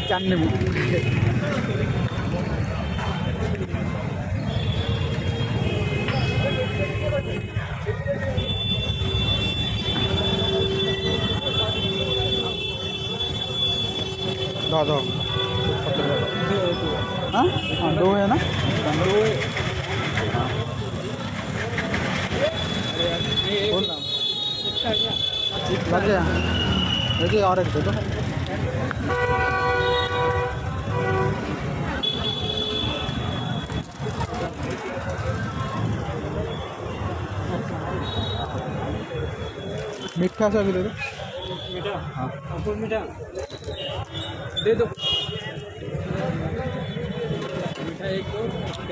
जानने में दो हाँ हाँ 2 है ना 2 बोल लग गया देखिए और एक दे दो मीठा सा भी दे दो मीठा हाँ मीठा दे दो मीठा एक दो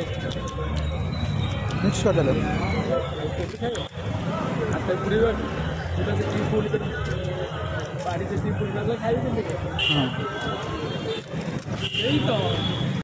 मिक्स कर दो पूरी बाड़ी से खाई